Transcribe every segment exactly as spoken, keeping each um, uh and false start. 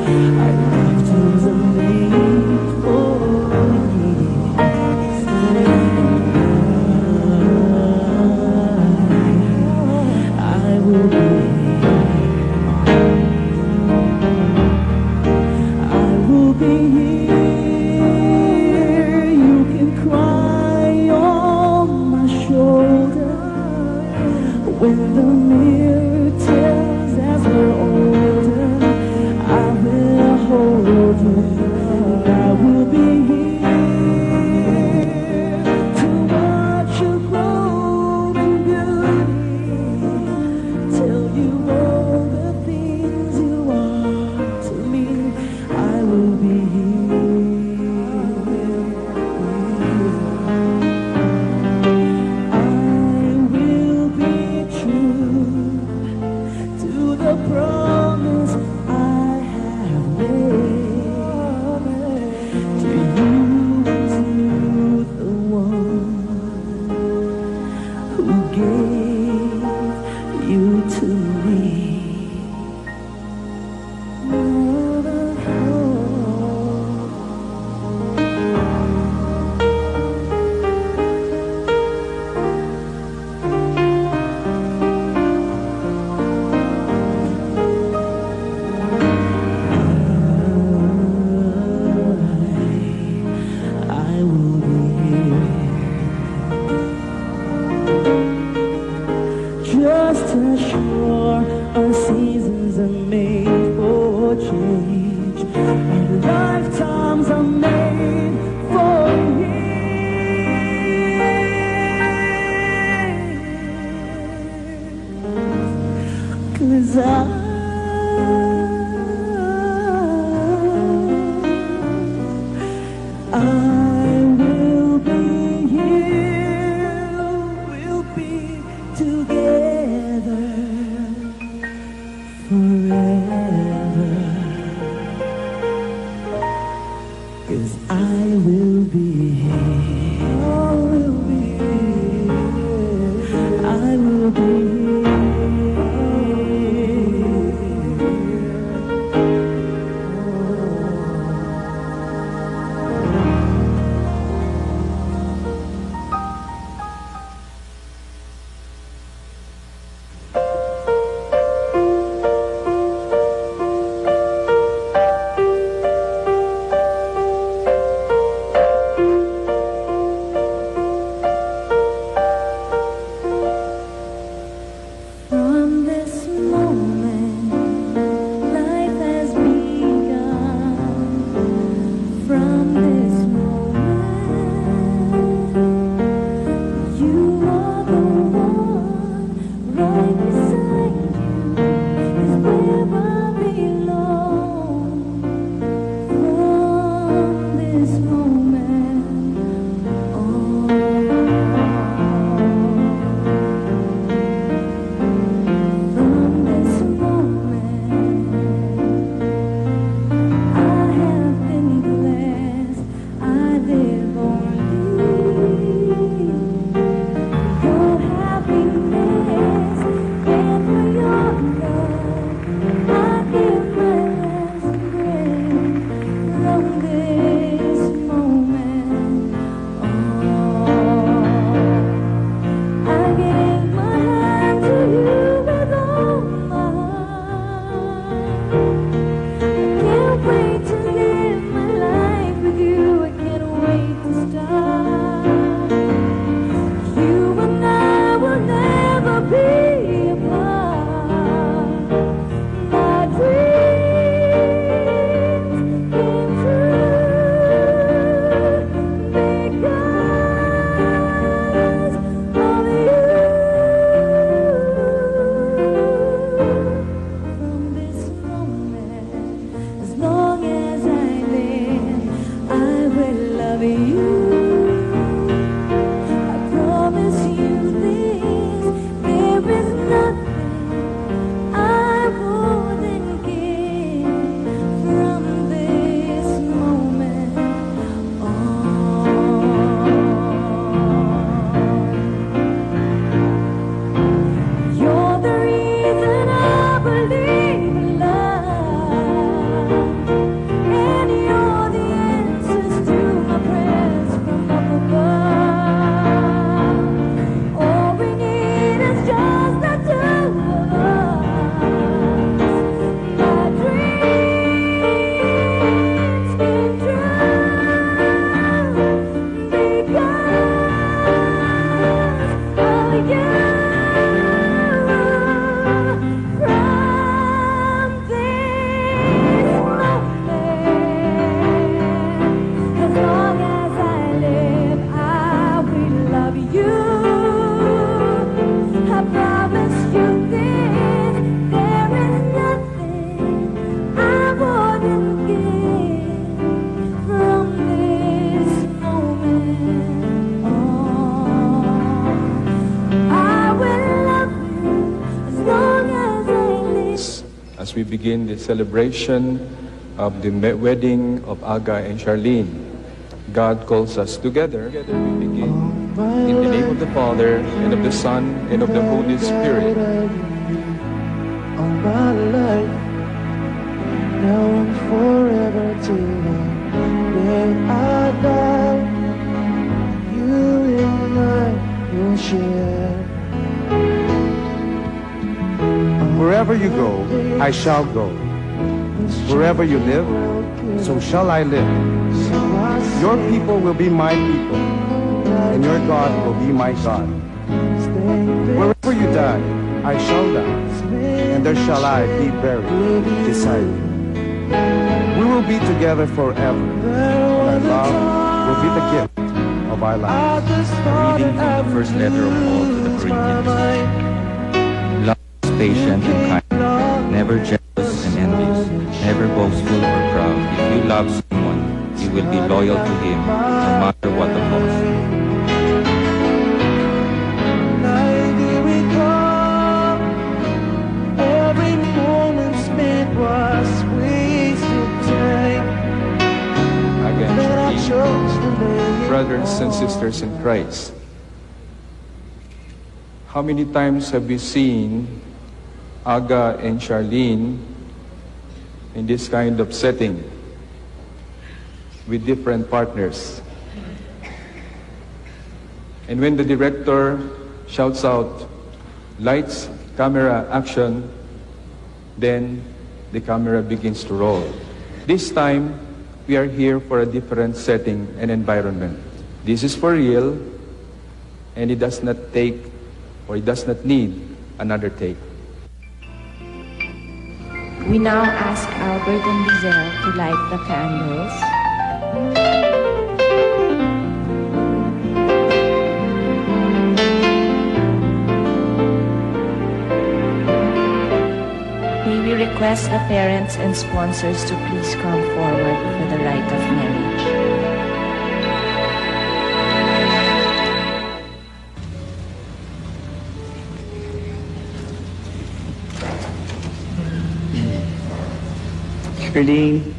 From this moment begin the celebration of the wedding of Aga and Charlene. God calls us together. Together we begin in the name of the Father, and of the Son, and of the Holy Spirit. All my life, now and forever till the day I die, you and I will share. Wherever you go, I shall go. Wherever you live, so shall I live. Your people will be my people, and your God will be my God. Wherever you die, I shall die, and there shall I be buried beside you. We will be together forever, and our love will be the gift of our lives. A reading from the first letter of Paul to the Corinthians. Love is patient and kind, never jealous and envious, never boastful or proud. If you love someone, you will be loyal to him, no matter what the cost. Every moment spent was wasted time. Again, Charlene, brothers and sisters in Christ, how many times have we seen Aga and Charlene in this kind of setting with different partners? And when the director shouts out, lights, camera, action, then the camera begins to roll. This time, we are here for a different setting and environment. This is for real, and it does not take, or it does not need another take. We now ask Albert and Lizelle to light the candles. May we request the parents and sponsors to please come forward for the rite of marriage. Charlene,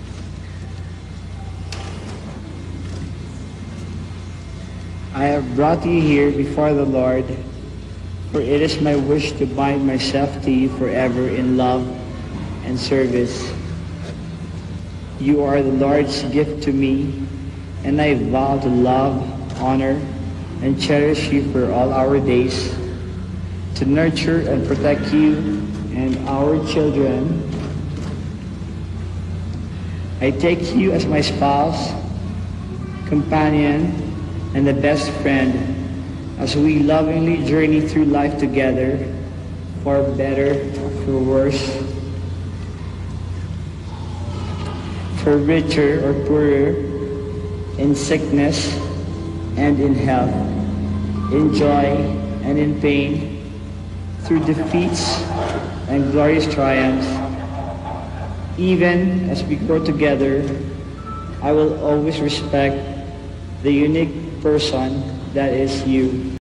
I have brought you here before the Lord, for it is my wish to bind myself to you forever in love and service. You are the Lord's gift to me, and I vow to love, honor, and cherish you for all our days, to nurture and protect you and our children. I take you as my spouse, companion, and the best friend as we lovingly journey through life together, for better, for worse, for richer or poorer, in sickness and in health, in joy and in pain, through defeats and glorious triumphs. Even as we grow together, I will always respect the unique person that is you.